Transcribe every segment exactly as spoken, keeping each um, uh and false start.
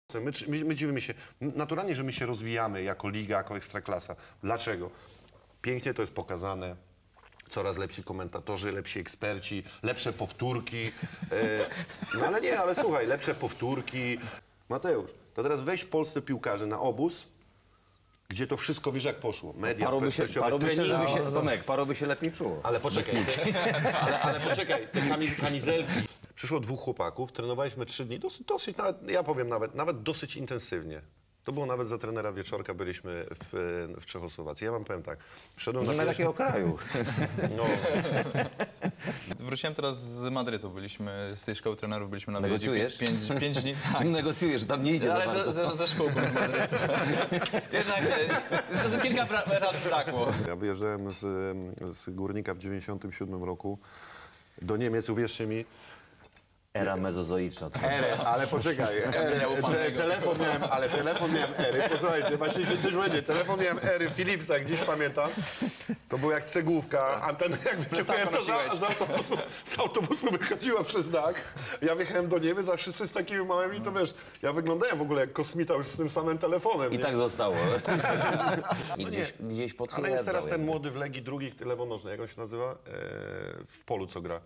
My, my, my dziwimy się. Naturalnie, że my się rozwijamy jako liga, jako ekstraklasa. Dlaczego? Pięknie to jest pokazane. Coraz lepsi komentatorzy, lepsi eksperci, lepsze powtórki. E, no ale nie, ale słuchaj, lepsze powtórki. Mateusz, to teraz weź w Polsce piłkarzy na obóz, gdzie to wszystko, wiesz jak poszło. Media Paru by się, paru myślę, żeby się, Tomek, paru by się lepiej czuło. Ale poczekaj, ale, ale poczekaj, te kamiz- kamizelki. Przyszło dwóch chłopaków, trenowaliśmy trzy dni, dosyć, dosyć nawet, ja powiem nawet, nawet dosyć intensywnie. To było nawet za trenera Wieczorka, byliśmy w, w Czechosłowacji. Ja wam powiem tak, wszedłem Nie na ma pierwszy- takiego kraju. No, Wróciłem teraz z Madrytu, byliśmy z tej szkoły trenerów, byliśmy na Negocjujesz? pięć, pięć dni. Tak, Negocjujesz, tam nie idzie. ale za ze, bardzo. ze, ze szkółką z Madrytu. Jednak e, z- kilka bra- lat brakło. ja wyjeżdżałem z, z Górnika w dziewięćdziesiątym siódmym roku do Niemiec, uwierzcie mi. Era mezozoiczna. Ery, ale poczekaj, ery, miał te, panego. telefon miałem, ale telefon miałem Ery, posłuchajcie, właśnie się coś będzie, telefon miałem Ery Philipsa, gdzieś pamiętam, to był jak cegłówka, antena jak wyczepiłem, to za, z, autobusu, z autobusu wychodziła przez dach, ja wjechałem do Niemiec, a wszyscy z takimi małymi, to wiesz, ja wyglądałem w ogóle jak kosmita już z tym samym telefonem. I nie? tak zostało. I gdzieś, gdzieś potwierdzał. Ale jest teraz ten jednak. młody w Legii, drugi lewonożny, jak on się nazywa, e, w polu co gra.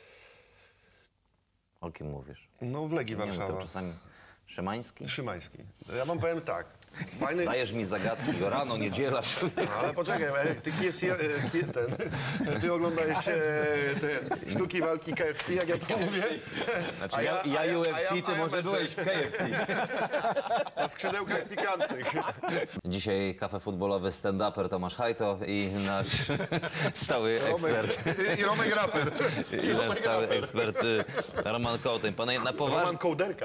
O kim mówisz? No w Legii Nie wiem, Warszawa. to czasami Szymański? Szymański. Ja wam powiem tak, fajny... Dajesz mi zagadki, rano, niedziela. Ale poczekaj, e, ty, K F C, e, ki- ten, ty oglądałeś e, te sztuki walki K F C, jak ja to mówię? Znaczy A ja, ja- a ja ja- U a F C, ja- ty a ja może mecze. byłeś w K F C. Na skrzydełkach pikantnych. Dzisiaj kafe futbolowe stand-uper Tomasz Hajto i nasz stały ekspert. Romek, I Romek Raper. I I nasz Romek stały Raper. ekspert y, Roman Kołtyn. Pan na poważnie... Roman Kołderka.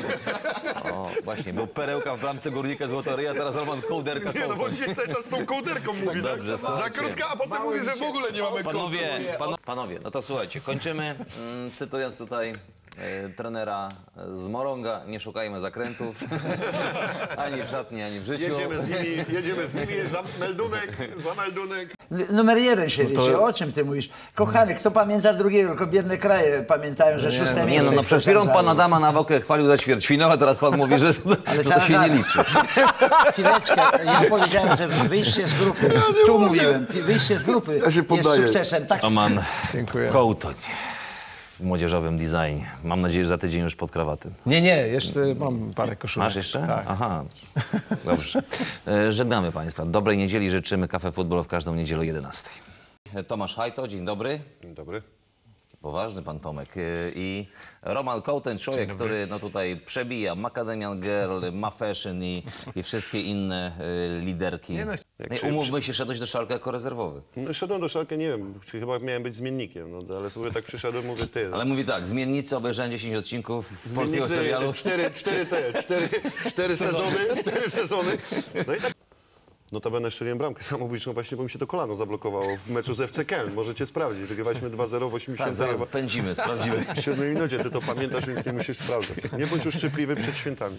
O, właśnie, był perełka w bramce Górnika Złotoryja, a teraz Roman Kołderka Nie, no bo Kołtyn. dzisiaj cały czas z tą kołderką mówi, tak? Dobrze, Za słuchajcie. krótka, a potem mówi, że w ogóle nie mamy kołderki. Panowie, pano, panowie, no to słuchajcie, kończymy, mm, cytując tutaj e, trenera z Moronga, nie szukajmy zakrętów, ani w szatni, ani w życiu. Jedziemy z nimi, jedziemy z nimi, za meldunek, za meldunek. N- Numer jeden się liczy. O czym ty mówisz? Kochany, kto pamięta drugiego? Tylko biedne kraje pamiętają, że szóste Nie miejsce. no, no przed chwilą pan Adama Nawałkę chwalił za ćwierćfinał, a teraz pan mówi, że, że to zaraz, się nie zaraz. liczy. Chwileczkę, ja powiedziałem, że wyjście z grupy. Tu mówiłem, wyjście z grupy Ja się jest poddaję. sukcesem. Tak. Roman Kołtoń w młodzieżowym designie. Mam nadzieję, że za tydzień już pod krawatem. Nie, nie, jeszcze mam parę koszulek. Masz jeszcze? Tak. Aha, dobrze. E, Żegnamy Państwa. Dobrej niedzieli życzymy. Kafe Futbol w każdą niedzielę o jedenastej. Tomasz Hajto, dzień dobry. Dzień dobry. Poważny pan Tomek. E, I Roman Kołtyn, człowiek, który no tutaj przebija Macadamian Girl, Ma Fashion i, i wszystkie inne e, liderki. no, jak No i przy- umówmy się, szedłeś do Szalka jako rezerwowy. No szedłem do Szalkę, nie wiem, czy chyba miałem być zmiennikiem, no ale sobie tak przyszedłem, mówię ty. No. Ale mówi tak, zmiennicy, obejrzałem dziesięć odcinków polskiego Zmiennicy, serialu. Cztery, cztery te, cztery, cztery sezony, cztery sezony. No i tak. Notabene strzeliłem bramkę samobójczą właśnie, bo mi się to kolano zablokowało w meczu z F C Keln. Możecie sprawdzić. Wygrywaliśmy dwa zero w Tak, osiemdziesiątym zaraz pędzimy, sprawdzimy. w siódmej minucie. Ty to pamiętasz, więc nie musisz sprawdzać. Nie bądź uszczypliwy przed świętami.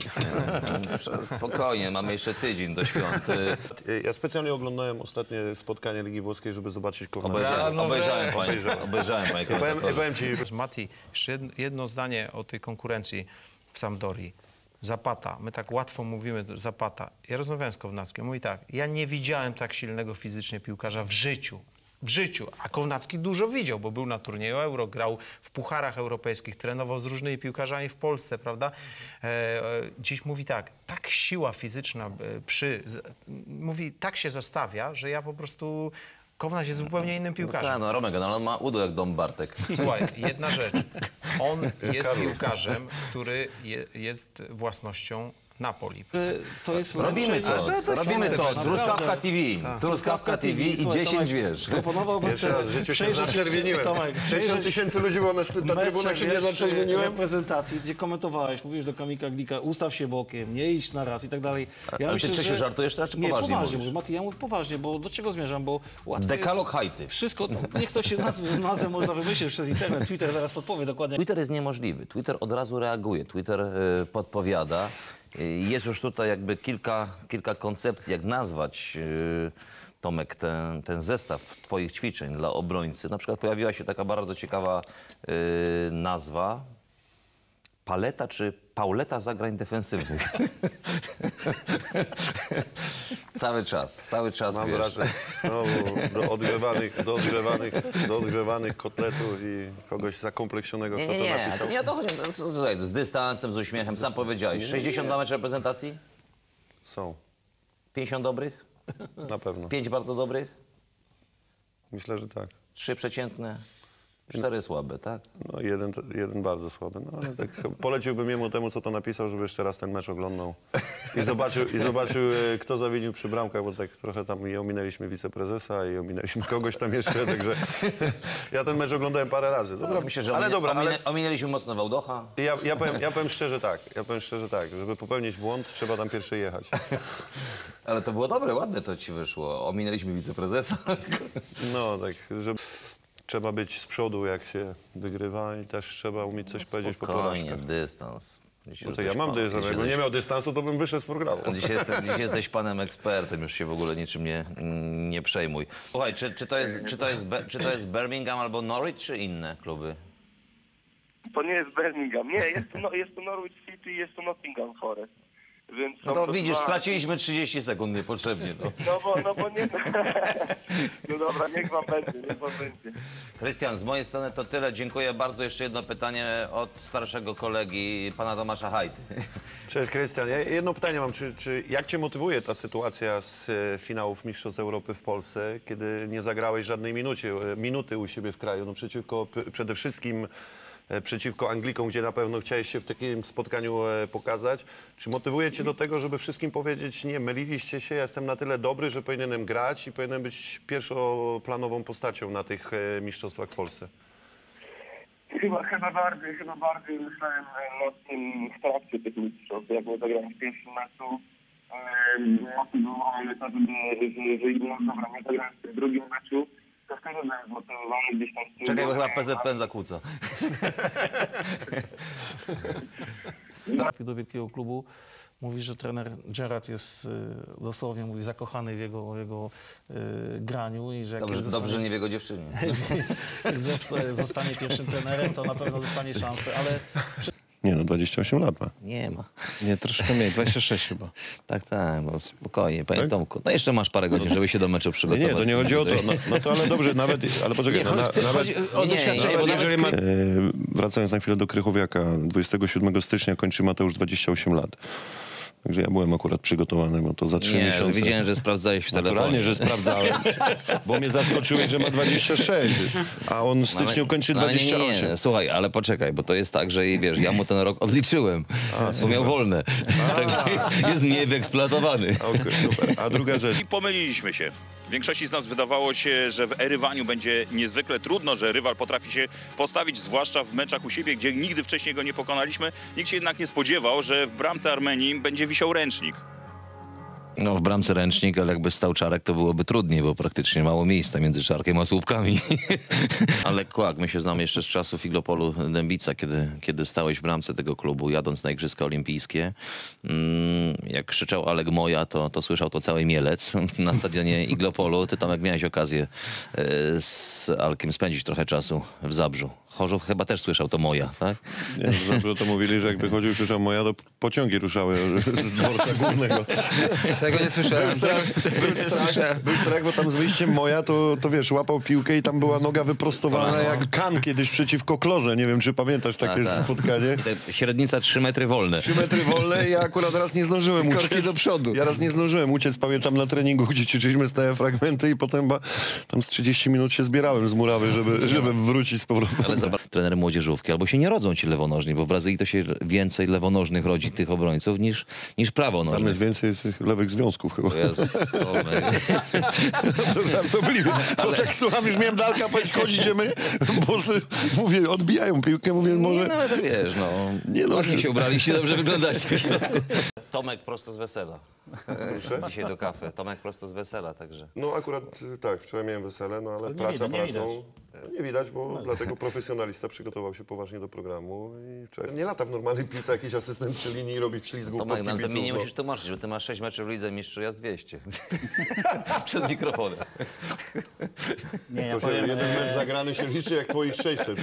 Spokojnie, mamy jeszcze tydzień do świąt. Y, Ja specjalnie oglądałem ostatnie spotkanie Ligi Włoskiej, żeby zobaczyć Kownacki. Obejrzałem, obejrzałem, panie, obejrzałem, panie Powiem, komentatorze. powiem ci, Mati, jeszcze jedno, jedno zdanie o tej konkurencji w Sampdorii. Zapata. My tak łatwo mówimy Zapata. Ja rozmawiałem z Kownackim. Mówi tak, ja nie widziałem tak silnego fizycznie piłkarza w życiu. W życiu. A Kownacki dużo widział, bo był na turnieju Euro, grał w pucharach europejskich, trenował z różnymi piłkarzami w Polsce, prawda? E, e, dziś mówi tak, tak siła fizyczna e, przy... Z, mówi, tak się zastawia, że ja po prostu... Kownaś jest zupełnie innym No piłkarzem. tak, no Romek, no, ale on ma udo jak Dom Bartek. Słuchaj, jedna rzecz. On jest piłkarzem, który je, jest własnością Napoli. To jest Robimy to, robimy to. naprawdę. Truskawka T V. Truskawka T V i Słuchaj, dziesięć Tomek, wiesz. Proponowałbym Jeszcze raz, w życiu się zaczerwieniłem. Tomek, sześćdziesiąt tysięcy ludzi było na, na trybunach, się nie zaczerwieniłem. reprezentacji, gdzie komentowałeś, mówisz do Kamika Glika, ustaw się bokiem, nie idź na raz i tak dalej. Ale ty czy się żartujesz teraz, czy nie, poważnie poważnie mówisz? mówię. Mati, ja mówię poważnie, bo do czego zmierzam, bo łatwo Dekalog jest hajty. wszystko, no, niech to się nazwę, nazwę można wymyślić przez internet, Twitter zaraz podpowie dokładnie. Twitter jest niemożliwy. Twitter od razu reaguje. Twitter y, podpowiada. Y, jest już tutaj jakby kilka, kilka koncepcji, jak nazwać y, Tomek, ten, ten zestaw twoich ćwiczeń dla obrońcy. Na przykład pojawiła się taka bardzo ciekawa y, nazwa Paleta czy Pauleta zagrań defensywnych? Cały czas, cały czas, Mam wiesz. wrażenie no, do odgrzewanych, do odgrzewanych, do odgrzewanych kotletów i kogoś zakompleksionego, Nie, kto nie, to nie, napisał. to nie o to chodzi. To, z- słuchaj, z dystansem, z uśmiechem, sam powiedziałeś. sześćdziesiąt dwa mecze reprezentacji? Są, pięćdziesiąt dobrych? na pewno. pięć bardzo dobrych? Myślę, że tak. trzy przeciętne? cztery słabe, tak? No jeden, jeden bardzo słaby, no ale tak poleciłbym jemu temu, co to napisał, żeby jeszcze raz ten mecz oglądał i zobaczył, i zobaczył e, kto zawinił przy bramkach, bo tak trochę tam i ominęliśmy wiceprezesa i ominęliśmy kogoś tam jeszcze, także ja ten mecz oglądałem parę razy. Dobra, Myślę, że ale ominę, dobra, ale ominę, ominęliśmy mocno Wałdocha. ja, ja, powiem, ja powiem szczerze tak, ja powiem szczerze tak, żeby popełnić błąd, trzeba tam pierwszy jechać. Ale to było dobre, ładne to ci wyszło. Ominęliśmy wiceprezesa. No tak, żeby trzeba być z przodu, jak się wygrywa i też trzeba umieć coś powiedzieć po Spokojnie, porażkach. dystans. Dzisiaj No to ja jesteś mam pan- dystans, dzisiaj jakbym nie jesteś- miał dystansu, to bym wyszedł z programu. Dzisiaj, jestem, dzisiaj jesteś panem ekspertem, już się w ogóle niczym nie, nie przejmuj. Słuchaj, czy, czy, to jest, czy, to jest, Be- czy to jest Birmingham albo Norwich, czy inne kluby? To nie jest Birmingham. Nie, jest to, no, jest to Norwich City i jest to Nottingham Forest. Więc No są to to widzisz, dwa- straciliśmy trzydzieści sekund niepotrzebnie. No. No bo, no bo nie... No dobra, niech wam będzie, niech wam będzie. Krystian, z mojej strony to tyle. Dziękuję bardzo. Jeszcze jedno pytanie od starszego kolegi, pana Tomasza Hajty. Cześć Krystian, ja jedno pytanie mam, czy, czy jak cię motywuje ta sytuacja z e, finałów Mistrzostw Europy w Polsce, kiedy nie zagrałeś żadnej minucie, e, minuty u siebie w kraju, no przeciwko, p- przede wszystkim e, przeciwko Anglikom, gdzie na pewno chciałeś się w takim spotkaniu e, pokazać. Czy motywuje cię do tego, żeby wszystkim powiedzieć, nie, myliliście się, ja jestem na tyle dobry, że powinienem grać i powinienem być pierwszoplanową postacią na tych e, Mistrzostwach w Polsce? Chyba, chyba bardziej, chyba bardziej myślałem e, nad tym w trakcie tych mistrzostw, jak nie zagrałem w pierwszym meczu. Motywowałem to, żeby, że, że no dobra, nie zagrałem w tym drugim meczu, to wtedy byłem zmotywowany gdzieś tam z tym. Czekaj, bo chyba P Z P N zakłóca. Trafił do wielkiego klubu. Mówi, że trener Gerrard jest y, dosłownie mówi, zakochany w jego, w jego y, graniu i że jak Dobrze, kiedy dobrze, że zostanie, nie w jego dziewczynie. jak zosta- zostanie pierwszym trenerem, to na pewno dostanie szansę, ale Nie no, dwadzieścia osiem lat ma. Nie ma. Nie, troszkę mniej, dwadzieścia sześć chyba. Tak, tak, no spokojnie, panie Tomku. No jeszcze masz parę godzin, żeby się do meczu Nie, przygotować. nie, to nie chodzi o to. No, no to ale dobrze, nawet, ale poczekaj, Nie, no, na, chodzi- nawet... chodzi o Nie, doświadczenie, nie, bo bo nawet Jeżeli ma, e, wracając na chwilę do Krychowiaka, dwudziestego siódmego stycznia kończy Mateusz dwadzieścia osiem lat. Także ja byłem akurat przygotowany, bo to za trzy Nie, miesiące... widziałem, że sprawdzałeś w telefonie. Naturalnie, że sprawdzałem, bo mnie zaskoczyłeś, że ma dwadzieścia sześć, a on w styczniu Ale- kończy no, ale dwadzieścia osiem. Nie, nie, nie, słuchaj, ale poczekaj, bo to jest tak, że wiesz, ja mu ten rok odliczyłem, bo miał wolne. Także jest mniej wyeksploatowany. Okej, super. A druga rzecz, I pomyliliśmy się. Większości z nas wydawało się, że w erywaniu będzie niezwykle trudno, że rywal potrafi się postawić, zwłaszcza w meczach u siebie, gdzie nigdy wcześniej go nie pokonaliśmy. Nikt się jednak nie spodziewał, że w bramce Armenii będzie wisiał ręcznik. No w bramce ręcznik, ale jakby stał Czarek, to byłoby trudniej, bo praktycznie mało miejsca między Czarkiem a słupkami. Ale kłak, my się znamy jeszcze z czasów Iglopolu Dębica, kiedy, kiedy stałeś w bramce tego klubu, jadąc na Igrzyska Olimpijskie. Mm, jak krzyczał Alek Moja, to, to słyszał to cały Mielec na stadionie Iglopolu. Ty tam jak miałeś okazję e, z Alkiem spędzić trochę czasu w Zabrzu. Chorzów chyba też słyszał to Moja, tak? nie, zawsze to mówili, że jak wychodził krzyczał moja, to pociągi ruszały z dworca głównego. Tego nie słyszałem. Był strach, był, strach, był strach, bo tam z wyjściem moja, to, to wiesz, łapał piłkę i tam była noga wyprostowana jak Kan kiedyś przeciwko Klodze. Nie wiem, czy pamiętasz takie Tak, tak. spotkanie. Te Średnica trzy metry wolne. Trzy metry wolne i ja akurat raz nie zdążyłem uciec. Korki do przodu. Ja raz nie zdążyłem uciec, pamiętam na treningu, gdzie ćwiczyliśmy stałe fragmenty i potem ba, tam z trzydzieści minut się zbierałem z murawy, żeby, żeby wrócić z powrotem. Ale zobacz, trener młodzieżówki, albo się nie rodzą ci lewonożni, bo w Brazylii to się więcej lewonożnych rodzi tych obrońców niż, niż Tam prawonożnych. jest więcej tych lewych związków chyba. Jezus, o my- To żartobliwie. To tak słucham, już miałem Dalka powiedzieć, chodź idziemy, bo z, mówię, odbijają piłkę, mówię, Nie, może... nawet wiesz, no. Nie, no, Ładnie że- się ubraliście, dobrze wyglądacie. Tomek prosto z wesela. Proszę? Dzisiaj do kawy. Tomek prosto z wesela, także. No akurat y, tak, wczoraj miałem wesele, no ale nie praca widać, nie pracą. Nie widać, bo dlatego profesjonalista przygotował się poważnie do programu i wczoraj nie lata w normalnej piłce jakiś asystent przy linii i robi wślizgu Tomek, pod no, ale to mi kibiców, nie no. musisz tłumaczyć, bo ty masz sześć meczów w lidze mistrzów, ja z dwieście. Przed mikrofonem. Nie, ja Proszę, powiem, jeden e, mecz zagrany się liczy jak twoich sześćset.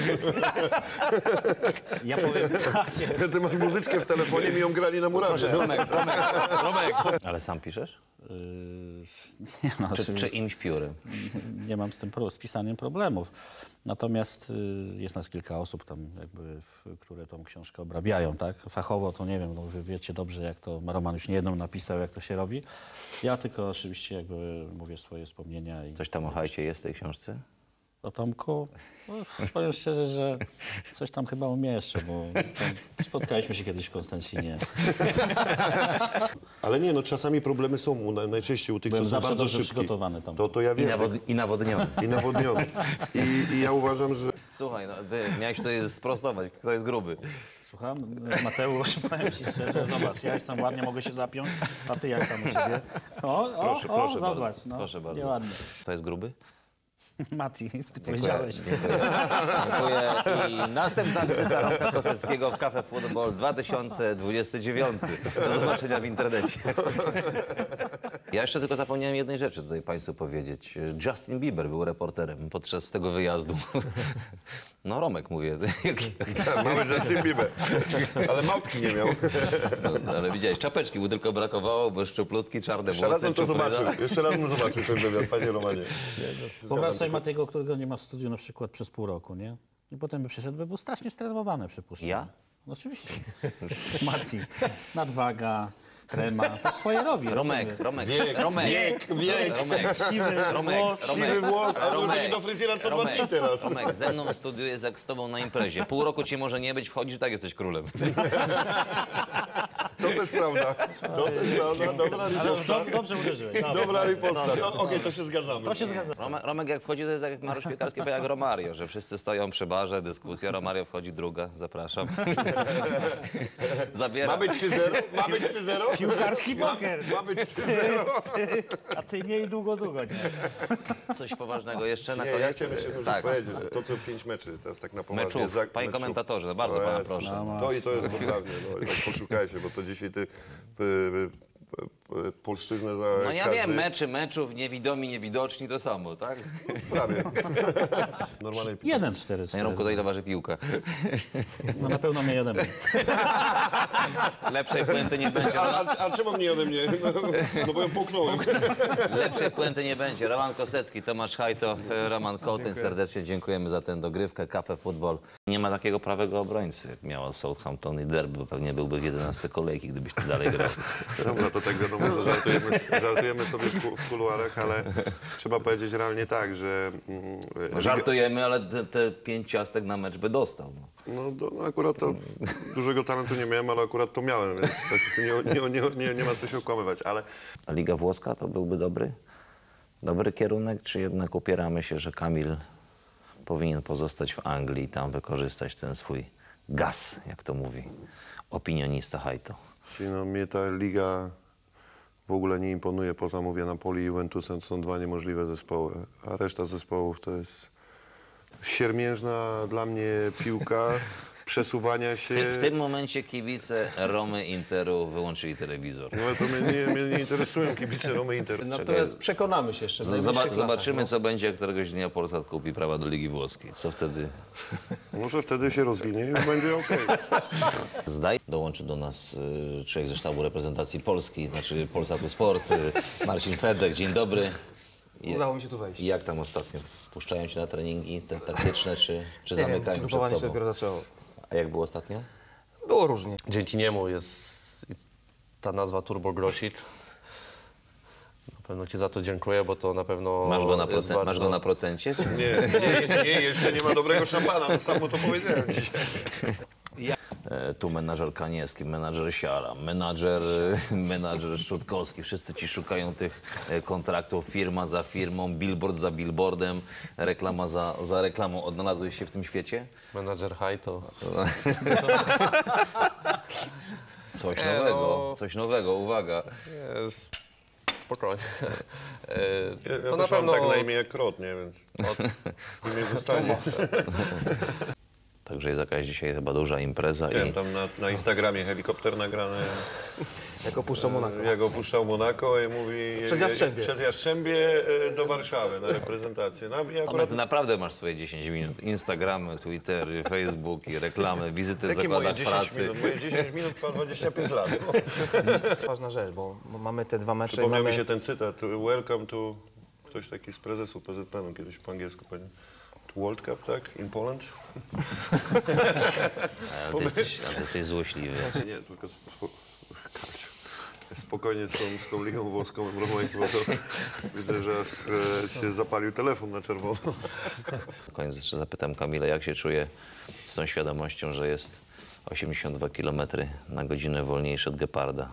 ja powiem tak, Ty masz muzyczkę w telefonie, mi ją grali na murawie. No. Romek, Romek, Romek. Ale sam piszesz? Yy, nie, no, Czy, czy imś piórem? nie, nie mam z tym pro, z pisaniem problemów. Natomiast y, jest nas kilka osób tam jakby, w, które tą książkę obrabiają, tak? Fachowo to nie wiem, no, wy wiecie dobrze, jak to Roman już nie jedną napisał, jak to się robi. Ja tylko oczywiście jakby mówię swoje wspomnienia. I Coś tam o hajcie jest w tej książce? o Tomku, no, powiem szczerze, że coś tam chyba umieszczę, bo tam spotkaliśmy się kiedyś w Konstancinie. Ale nie, no czasami problemy są u, na- najczęściej u tych, Byłem co są zawsze bardzo dobrze szybki. przygotowany tam. To, to ja I, wiem. nawod, i nawodniony. I nawodniony. I, I ja uważam, że Słuchaj, no, ty miałeś tutaj sprostować, kto jest gruby. Słucham, Mateusz, powiem ci szczerze, zobacz, ja jestem ładnie, mogę się zapiąć, a ty jak tam u ciebie? O, o, Proszę, o, proszę zobacz, bardzo. no, Proszę bardzo. nieładnie. Kto jest gruby? Mati, ty Dziękuję. powiedziałeś. Dziękuję. Dziękuję. I następna wizyta Romka Koseckiego w Cafe Football dwa tysiące dwudziesty dziewiąty. Do zobaczenia w internecie. Ja jeszcze tylko zapomniałem jednej rzeczy tutaj Państwu powiedzieć. Justin Bieber był reporterem podczas tego wyjazdu. No Romek mówię. mamy Justin Bieber. Ale małpki nie miał. No, ale widziałeś, czapeczki mu tylko brakowało, bo szczuplutki, czarne Jeszcze raz włosy. bym to czupryna. zobaczył. Jeszcze raz bym zobaczył ten wywiad, panie Romanie. Wyobraź sobie Matiego, którego nie ma w studiu na przykład przez pół roku, nie? I potem by przyszedł, by był strasznie strenowany, przypuszczam. Ja? No oczywiście. Mati, nadwaga, trema, to swoje robi. Romek, rozumiesz? Romek, Wiek, Romek, wiek, wiek. Romek, Siwy Romek, włos. Romek, Siwy włos, a Romek, może nie do fryzjera co dwa Romek, dni teraz. Romek, ze mną w studiu jest jak z tobą na imprezie. Pół roku cię może nie być, wchodzisz, tak jesteś królem. To też prawda. To też prawda. Dobra Ale riposta. do, dobrze uderzyłeś. Dobra, Dobra dobra, riposta. dobra. No, Okej, to się zgadzamy. To się zgadza. Romek, Romek jak wchodzi, to jest jak Mariusz Piekarski, jak Romario, że wszyscy stoją przy barze, dyskusja, Romario wchodzi druga, zapraszam. Zabiera. Ma być trzy zero? Ma być trzy zero? Piłkarski poker. Ma, ma być trzy zero? A ty nie i długo, długo, nie? Coś poważnego jeszcze na Nie, koniec? ja chciałem jeszcze dużo Tak. powiedzieć, że to co pięć meczy, teraz tak na poważnie. Meczów. za- Panie meczów. komentatorze, no bardzo O pana Jezus, proszę. To i to jest poprawnie, no, tak poszukajcie, bo to dzisiaj ty y, y, y, y, polszczyznę za No ja każdy... wiem, meczy, meczów, niewidomi, niewidoczni, to samo, tak? Prawie. Normalnej piłki. Jeden, cztery, Panie cztery. Romku, to ile waży piłka? No na pewno mnie jeden. Lepszej puenty nie będzie. A, a, a czemu mnie ode mnie? No, no bo ją puknąłem. Lepszej puenty nie będzie. Roman Kosecki, Tomasz Hajto, Roman Kołtyn. Serdecznie dziękujemy za tę dogrywkę. Cafe Football. Nie ma takiego prawego obrońcy, jak miało Southampton i Derby, bo pewnie byłby w jedenastce kolejki, gdybyś tu dalej grał. Dobra, to tak wiadomo, że żartujemy, żartujemy sobie w, ku- w kuluarach, ale trzeba powiedzieć realnie tak, że... mm, Żartujemy, ale te, te pięć ciastek na mecz by dostał. No. No, do, no akurat to dużego talentu nie miałem, ale akurat to miałem, więc tak, nie, nie, nie, nie, nie ma co się okłamywać, ale A Liga Włoska to byłby dobry? Dobry kierunek, czy jednak upieramy się, że Kamil powinien pozostać w Anglii i tam wykorzystać ten swój gaz, jak to mówi opinionista Hajto? czyli no, mnie ta liga w ogóle nie imponuje, poza mówię Napoli i Juventusem, to są dwa niemożliwe zespoły, a reszta zespołów to jest siermiężna dla mnie piłka, przesuwania się... W, ty, w tym momencie kibice Romy Interu wyłączyli telewizor. No to mnie nie, mnie nie interesują kibice Romy Inter. Natomiast przekonamy się jeszcze w Z- najbliższych Zoba, latach, zobaczymy, no. co będzie, jak któregoś dnia Polsat kupi prawa do Ligi Włoskiej. Co wtedy? Może wtedy się rozwinie i już będzie okej. Zdaj. Dołączy do nas y, człowiek ze sztabu reprezentacji Polski, znaczy Polsatu Sport, y, Marcin Fedek. Dzień dobry. I, Udało mi się tu wejść. I jak tam ostatnio? Wpuszczają cię na treningi te taktyczne, czy, czy Nie wiem, zamykają przygotowanie przed się tobą? dopiero zaczęło. A jak było ostatnio? Było różnie. Dzięki niemu jest ta nazwa Turbo Grosik. Na pewno ci za to dziękuję, bo to na pewno Masz go na, jest procen- bardzo... masz go na procencie? czy nie? Nie, nie, nie, jeszcze nie ma dobrego szampana, to samo to powiedziałem dzisiaj. E, Tu menadżer Kaniewski, menadżer Siara, menadżer, menadżer Szczutkowski. Wszyscy ci szukają tych e, kontraktów firma za firmą, billboard za billboardem, reklama za, za reklamą. Odnalazłeś się w tym świecie? Menadżer High to... Coś Nie, nowego, no. coś nowego, uwaga. Jest spokojnie. E, Ja, ja to na też mam pewno... tak na imię jak Krot, nie? Więc Od... imię zostanie. Także jest jakaś dzisiaj chyba duża impreza Nie wiem, i tam na, na Instagramie helikopter nagrany. Jak opuszczą Monako. Jak opuszczał Monako i mówi... Przez Jastrzębie. Przez Jastrzębie e, do Warszawy na reprezentację. No, i Tomek, akurat ty naprawdę masz swoje dziesięć minut. Instagramy, Twittery, Facebooki, reklamy, wizyty w Jakie moje zakładach dziesięć pracy. minut? Moje dziesięć minut trwa dwadzieścia pięć lat. No. Ważna rzecz, bo bo mamy te dwa mecze i Przypomniał mamy... mi się ten cytat. Welcome to... Ktoś taki z prezesów P Z P N-u kiedyś po angielsku powiedział. To World Cup, tak? In Poland? Ale ty jesteś, ale ty jesteś złośliwy. Nie, tylko spo, spokojnie z tą, z tą ligą włoską, bo to widzę, że aż e, się zapalił telefon na czerwono. Na koniec jeszcze zapytam Kamila, jak się czuje z tą świadomością, że jest osiemdziesiąt dwa kilometry na godzinę wolniejszy od geparda.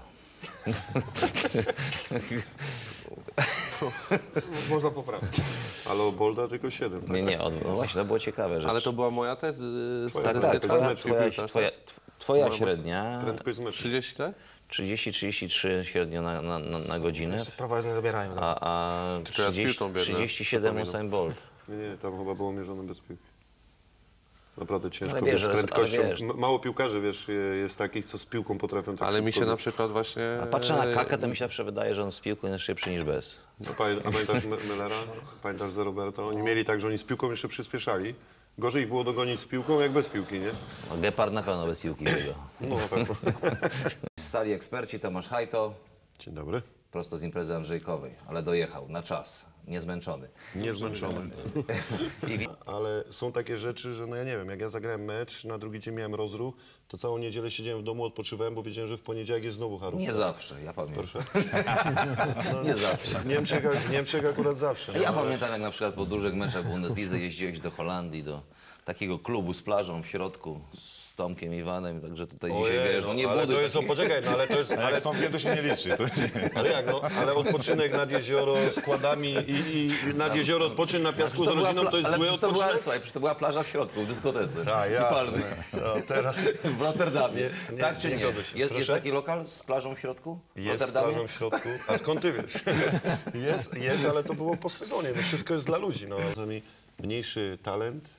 Można poprawić. Ale o Bolda tylko siedem. Nie, nie, od, no właśnie, to było ciekawe. Że Ale to była moja te... Twoja tak, to tak, jest twoja, mecz twoja, piłkarz, twoja, twoja średnia Prędkość z meczu. trzydzieści, tak? trzydzieści trzydzieści trzy średnio na, na, na, na godzinę, Prawa jazdy nie zabierają. a, a Tylko ja z trzydzieści, piłką biegnę, trzydzieści siedem przypominam. Usain Bolt. Nie, nie, tam chyba było mierzone bez piłki. Naprawdę ciężko, Ale wiesz, wiesz, z że- prędkością. ale wiesz. M- Mało piłkarzy, wiesz, jest takich, co z piłką potrafią tak Ale mi szybko się na biec. przykład właśnie... A patrzę na Kakę, to mi się zawsze wydaje, że on z piłką jest szybszy niż bez. No, pamię- a pamiętasz Me- Mellera? Pamiętasz za Roberta? Oni mieli tak, że oni z piłką jeszcze przyspieszali. Gorzej ich było dogonić z piłką, jak bez piłki, nie? No, Gepard na pewno bez piłki biega. No na pewno. Stali eksperci, Tomasz Hajto, Dzień dobry. prosto z imprezy Andrzejkowej, ale dojechał na czas, niezmęczony. Niezmęczony. I Ale są takie rzeczy, że no ja nie wiem, jak ja zagrałem mecz, na drugi dzień miałem rozruch, to całą niedzielę siedziałem w domu, odpoczywałem, bo wiedziałem, że w poniedziałek jest znowu Harów. nie zawsze, ja pamiętam. Proszę. Nie zawsze. W Niemczech, w Niemczech akurat zawsze. no. Ja pamiętam, jak na przykład po dużych meczach Bundeslidze jeździłeś do Holandii, do takiego klubu z plażą w środku, z Tomkiem Iwanem, także tutaj dzisiaj Ojej, wiesz, no nie ale buduj to jest, o, takich- poczekaj, no ale to jest, ale, Z Tomkiem to się nie liczy. To ale jak, no, ale odpoczynek nad jezioro z kładami i, i nad jezioro odpoczyn na piasku z To była rodziną, pla- to jest ale zły przecież to była, odpoczynek? słuchaj, przecież to była plaża w środku, w dyskotece. Tak, I jasne. palmy. No, teraz W Rotterdamie. Nie, nie, tak czy nie nie? godzę się. Jest, jest Proszę? taki lokal z plażą w środku? W jest z Rotterdamie? plażą w środku. A skąd ty wiesz? Jest, jest, ale to było po sezonie. No wszystko jest dla ludzi. No. Czasami mniejszy talent,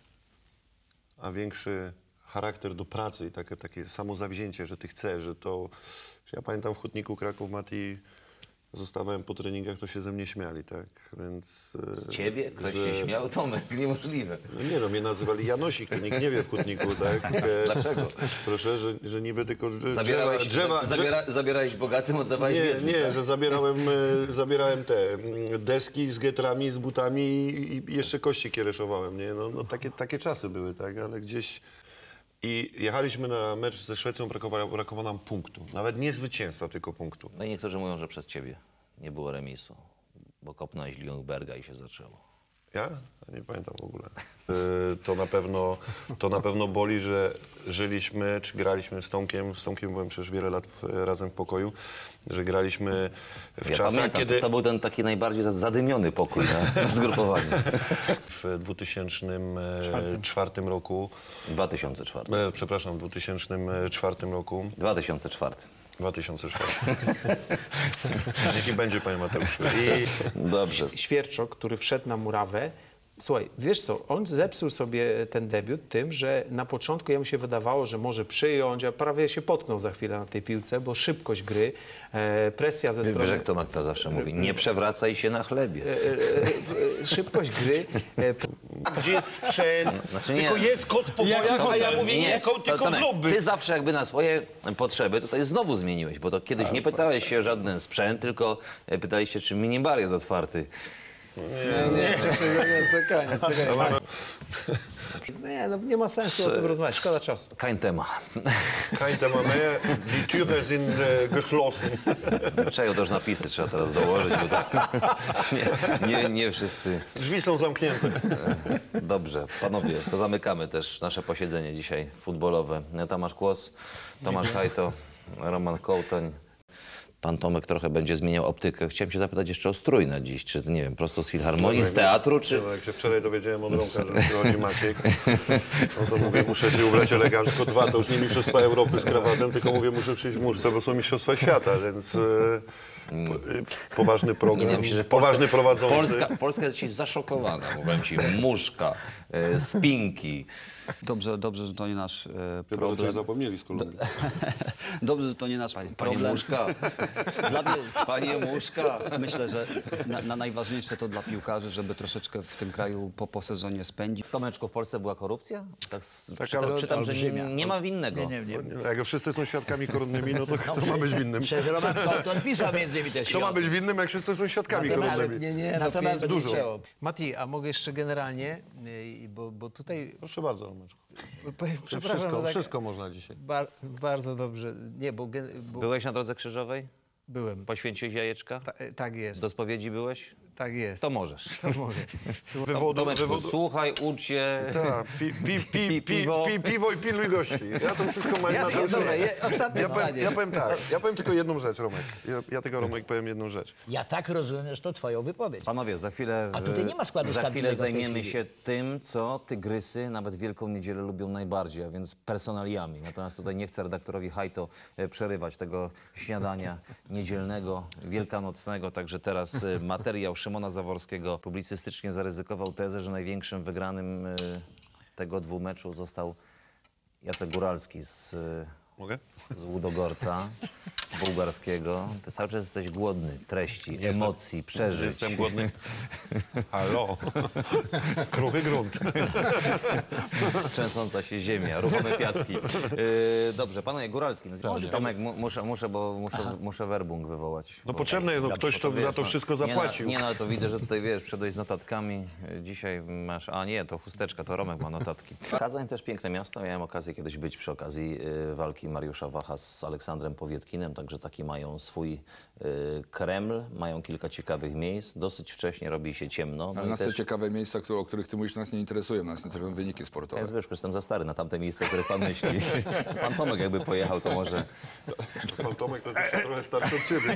a większy charakter do pracy i takie, takie samozawzięcie, że ty chcesz, że to... Że ja pamiętam w Hutniku Kraków, Mati, zostawałem po treningach, to się ze mnie śmiali, tak? Więc... e, Z ciebie? Ktoś że- się śmiał? Tomek, niemożliwe. No nie no, mnie nazywali Janosik, to nikt nie wie w Hutniku, tak? E, Dlaczego? Proszę, że, że niby tylko drzewa... Zabierałeś, drzewa, drzewa zabiera, zabierałeś bogatym, oddawałeś nie, biednym. nie, tak? że zabierałem, e, zabierałem te mm, deski z getrami, z butami i, i jeszcze kości kiereszowałem, nie? No, no takie, takie czasy były, tak? Ale gdzieś... I jechaliśmy na mecz ze Szwecją, brakowało, brakowało nam punktu. Nawet nie zwycięstwa, tylko punktu. No i niektórzy mówią, że przez ciebie nie było remisu, bo kopnąłeś Ljungberga i się zaczęło. Ja? Ja nie pamiętam w ogóle. Y, To na pewno, to na pewno boli, że żyliśmy, czy graliśmy z Tomkiem. Z Tomkiem byłem przecież wiele lat w, razem w pokoju, że graliśmy w Ja czasach, pamiętam, kiedy... to, to był ten taki najbardziej za- zadymiony pokój na, na zgrupowanie. W dwutysięcznym czwartym roku, dwa tysiące czwarty. e, przepraszam, w dwutysięcznym czwartym roku, dwa tysiące czwarty. dwa tysiące czwartym. Niech i będzie, panie Mateuszu. I Dobrze. Świerczok, który wszedł na murawę, słuchaj, wiesz co, on zepsuł sobie ten debiut tym, że na początku jemu się wydawało, że może przyjąć, a prawie się potknął za chwilę na tej piłce, bo szybkość gry, e, presja ze Wiesz, strony... jak Tomek to zawsze mówi, nie przewracaj się na chlebie. E, e, e, szybkość gry... E, gdzie jest sprzęt? Znaczy nie. Tylko jest kot w pokojach, a ja mówię nie, ko- to- tylko w Tomek, lobby. Ty zawsze jakby na swoje potrzeby tutaj znowu zmieniłeś, bo to kiedyś nie pytałeś się o żaden sprzęt, tylko e, pytałeś się, czy minibar jest otwarty. nie, koniec, koniec. Nie, no nie ma sensu o tym rozmawiać, szkoda czasu. Kein Thema. Kein Thema mehr, die Türen sind e, geschlossen. Czego też napisy trzeba teraz dołożyć, bo tak nie, nie, nie wszyscy. Drzwi są zamknięte. Dobrze, panowie, to zamykamy też nasze posiedzenie dzisiaj futbolowe. Tomasz Kłos, Tomasz Hajto, Roman Kołtoń. Pan Tomek trochę będzie zmieniał optykę. Chciałem cię zapytać jeszcze o strój na dziś. Czy, nie wiem, prosto z filharmonii, z teatru, czy... No, jak się wczoraj dowiedziałem od Romka, że przychodzi Maciek, no to mówię, muszę się ubrać elegancko. Dwa, to już nie Mistrzostwa Europy z krawatem, tylko mówię, muszę przyjść w muszce, bo są Mistrzostwa Świata, więc... e, poważny program, Nie, myślę, że poważny Polska, prowadzący. Polska, Polska jest dzisiaj zaszokowana, mówię ci, muszka, e, spinki. Dobrze, dobrze, że to nie nasz e, Chyba, że problem. coś zapomnieli z Kolumbii. Dobrze, że to nie nasz Panie problem. Muszka, Dla mnie, panie Muszka. myślę, że na, na najważniejsze to dla piłkarzy, żeby troszeczkę w tym kraju po, po sezonie spędzić. Tomeczku, w Polsce była korupcja? Tak, s- Tak, czytam, ale- czytam że olbrzymia. nie ma winnego. Nie, nie, nie. Jak wszyscy są świadkami koronnymi, no to kto ma być winnym? Przez Roman Colton pisał między innymi też. Kto ma być winnym, jak wszyscy są świadkami Natomiast- koronnymi? nie, nie, natomiast Dużo. Mati, a mogę jeszcze generalnie, y, bo, bo tutaj... Proszę bardzo, Romeczku. powiem- Przepraszam, Wszystko, no tak, wszystko można dzisiaj. bar, bardzo dobrze. Nie, bo, gen- bo Byłeś na Drodze Krzyżowej? byłem. Poświęciłeś jajeczka? Ta, tak jest, Do spowiedzi byłeś? tak jest. To możesz. To mogę. Wywodu, Tomeczku, wywodu, słuchaj, ucz się. tak, pi, pi, pi, pi, Piwo. pi, piwo i pilnuj gości. Ja to wszystko mam Ja- na ja- dobra, je- ostatnie ja, powiem, zdanie. ja powiem tak, ja powiem tylko jedną rzecz, Romek. Ja, ja tylko, Romek, powiem jedną rzecz. Ja tak rozumiem, że to twoją wypowiedź. Panowie, za chwilę, A tutaj nie ma składu za chwilę stabilnego w tej zajmiemy chwili. się tym, co tygrysy nawet Wielką Niedzielę lubią najbardziej, a więc personaliami. Natomiast tutaj nie chcę redaktorowi Hajto e, przerywać tego śniadania niedzielnego, wielkanocnego. Także teraz e, materiał Szymona Zaworskiego publicystycznie zaryzykował tezę, że największym wygranym e, tego dwumeczu został Jacek Góralski z, e, Mogę? z Łudogorca bułgarskiego. Ty cały czas jesteś głodny treści, emocji, przeżyć. Jestem głodny. Halo. Kruchy grunt. Trzęsąca się ziemia, ruchome piaski. Yy, dobrze, panowie Góralski. Tomek, mu, muszę, muszę, bo muszę, muszę werbung wywołać. No Bo- potrzebne, no ktoś to wiesz, za to no, wszystko nie, no, zapłacił. Nie, no ale to widzę, że tutaj wiesz, przyszedłeś z notatkami. Dzisiaj masz, a nie, to chusteczka, to Romek ma notatki. Kazań też piękne miasto. Miałem okazję kiedyś być przy okazji y, walki Mariusza Wacha z Aleksandrem Powietkinem, także taki mają swój y, Kreml, mają kilka ciekawych miejsc. Dosyć wcześnie robi się ciemno. No Ale i nas te też- ciekawe miejsca, które, o których ty mówisz, nas nie interesują, nas interesują wyniki sportowe. Ja Zbyszku, jestem za stary na tamte miejsce, o których pan myśli. Pan Tomek jakby pojechał, to może... Pan Tomek to jest jeszcze trochę starszy od ciebie.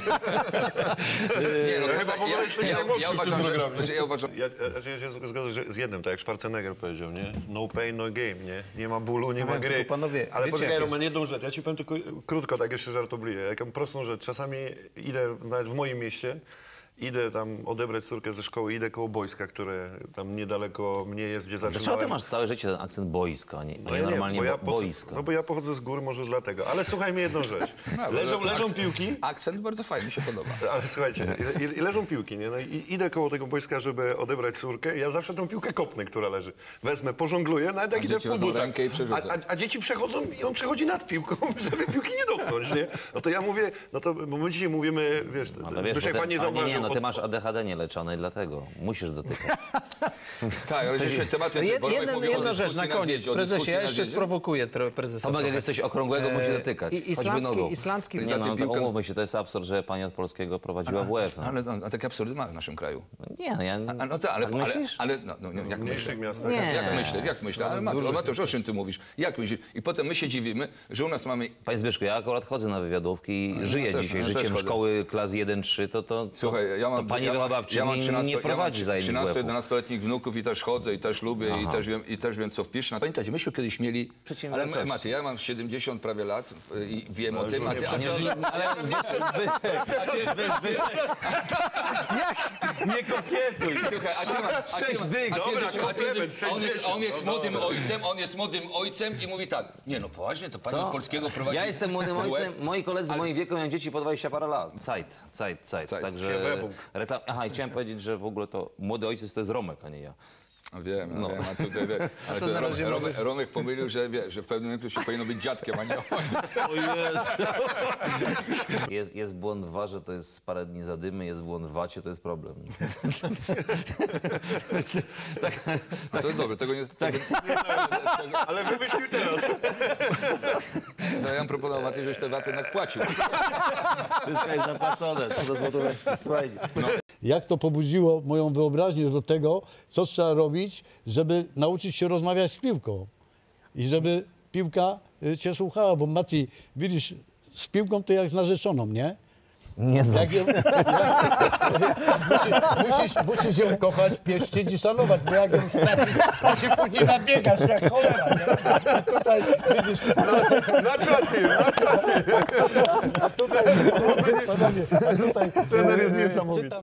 Nie, no, Chyba w ogóle jesteś ja, najmłodszy ja, w tym uważam, że, programie. znaczy, ja uważam, Ja, ja, ja się zgodzę że z jednym, tak jak Schwarzenegger powiedział, nie? No pain, no game, nie? Nie ma bólu, nie ma wiem, gry. tylko panowie, Ale wiecie, poczekaj, jak Roman, jedną rzecz. Ja ci powiem tylko krótko, tak jeszcze żartobliwie. Jaką prostą rzecz. Czasami idę, nawet w moim mieście, idę tam odebrać córkę ze szkoły, idę koło boiska, które tam niedaleko mnie jest, gdzie zaczynałem. Dlaczego ty masz całe życie ten akcent boiska, a nie, No nie ja nie, normalnie bo ja bo, po- boisko? No bo ja pochodzę z gór, może dlatego. Ale słuchaj mnie jedną rzecz. No, Leżą, ale leżą akcent- piłki. akcent bardzo fajny, mi się podoba. Ale słuchajcie, i, i leżą piłki, nie? No i idę koło tego boiska, żeby odebrać córkę. Ja zawsze tą piłkę kopnę, która leży. Wezmę, pożongluję, nawet jak A idę w dzieci wezmą półbutach. rękę i A, przerzucą. a, a dzieci przechodzą i on przechodzi nad piłką, żeby piłki nie dotknąć, nie? No to ja mówię, no to bo my dzisiaj mówimy, wiesz, Ale wiesz, Zbyszek bo fajnie ty, a nie, zauważył. nie, no ty od- masz A D H D nieleczone i dlatego musisz dotykać. Tak, ale jeszcze tematy... Jed, bo Romek jeden, mówi o jedna rzecz dyskusji na na koniec. zjeździe, o Prezesie, dyskusji ja na jeszcze zjeździe. sprowokuję trochę prezesa. Tomek, jak trochę. jesteś okrągłego, musisz E, dotykać. i- Choćby islandzki- nogą. islandzki- Nie, no, piłka- umówmy się, to jest absurd, że pani od polskiego prowadziła w łeb. No. Ale no, a takie absurdy ma w naszym kraju. Nie, no ja... A, no tak, ale, tak ale, myślisz? ale no, no, jak W mniejszych myślę? miastach. Nie. Jak myślę, jak myślę? Ale Mateusz, Mateusz, o czym ty mówisz? Jak myślisz? I potem my się dziwimy, że u nas mamy... Panie Zbyszku, ja akurat chodzę na wywiadówki i ja żyję też, dzisiaj ja też życiem chodzę. szkoły klas jeden trzy, to, to, to, Słuchaj, ja mam, to pani ja, wychowawczyni ja mam trzynasto, nie prowadzi ja mam zajęć w WF-u. trzynasto-jedenastoletnich wnuków i też chodzę i też lubię i też, wiem, i też wiem, co wpisz. No, pamiętajcie, myśmy kiedyś mieli... Ale Przedsiębiorczość. Maty, ja mam siedemdziesiąt prawie lat y, i wiem o tym, a ty... A Nie, ty ale Nie kokietuj! Słuchaj, a ty masz... a ty Sześć ma- dyg. a ty Dobra, jesteś- a ty komplement, jesteś- on jest, sześćdziesiąt. on jest młodym ojcem, on jest młodym ojcem i mówi tak, nie no poważnie, to pani Co? od polskiego prowadzi... Ja jestem młodym W F? ojcem, moi koledzy w moim wieku mają dzieci po dwadzieścia parę lat. Zeit, zeit, zeit. Zeit. Także Siewebuk. reklam... Aha, i chciałem powiedzieć, że w ogóle to młody ojciec to jest Romek, a nie ja. No wiem, no. No. wiem, a tutaj, wie, ale to to na Rom, razie Romek, mogę- Romek pomylił, że wie, że w pewnym momencie się powinno być dziadkiem, a nie ojcem. O Jezu. Jest, jest błąd w warze, to jest parę dni zadymy, jest błąd w wacie, to jest problem. tak, A to jest dobre, tego nie... Tego, Ale wymyślił teraz. to ja bym proponował, Maty, żebyś te waty jednak płacił. wszystko jest zapłacone, to za złotóweczki, słuchajcie. No. Jak to pobudziło moją wyobraźnię do tego, co trzeba robić, żeby nauczyć się rozmawiać z piłką. I żeby piłka y, cię słuchała, bo Mati, widzisz, z piłką to jak z narzeczoną, nie? Nie znam. Jak ją, jak, musisz, musisz, musisz ją kochać, pieścić i szanować, bo jak ją stracisz, to się później nabiegasz jak cholera, nie? A tutaj, widzisz, Na czacie, na czacie. a tutaj pochodzenie, A tutaj, Trener jest e, niesamowity. czytam